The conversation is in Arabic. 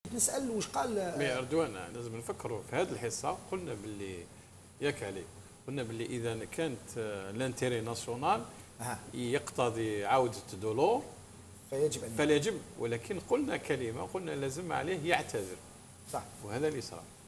نسال واش قال. مي اردوان لازم نفكروا في هذه الحصه. قلنا باللي ياك علي، قلنا باللي اذا كانت لانتيري ناسيونال يقتضي عوده دولو فلا يجب، ولكن قلنا كلمه، قلنا لازم عليه يعتذر. صح. وهذا اللي صار.